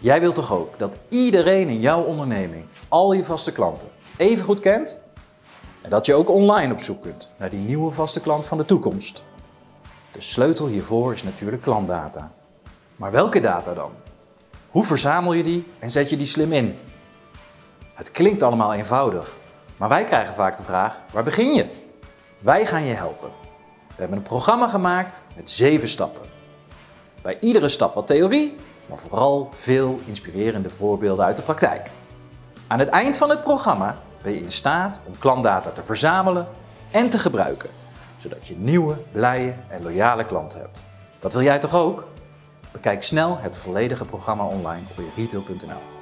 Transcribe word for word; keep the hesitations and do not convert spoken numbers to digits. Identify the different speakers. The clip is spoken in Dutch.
Speaker 1: Jij wilt toch ook dat iedereen in jouw onderneming al je vaste klanten even goed kent? En dat je ook online op zoek kunt naar die nieuwe vaste klant van de toekomst. De sleutel hiervoor is natuurlijk klantdata. Maar welke data dan? Hoe verzamel je die en zet je die slim in? Het klinkt allemaal eenvoudig, maar wij krijgen vaak de vraag: waar begin je? Wij gaan je helpen. We hebben een programma gemaakt met zeven stappen. Bij iedere stap wat theorie, maar vooral veel inspirerende voorbeelden uit de praktijk. Aan het eind van het programma ben je in staat om klantdata te verzamelen en te gebruiken, zodat je nieuwe, blije en loyale klanten hebt. Dat wil jij toch ook? Bekijk snel het volledige programma online op retail punt n l.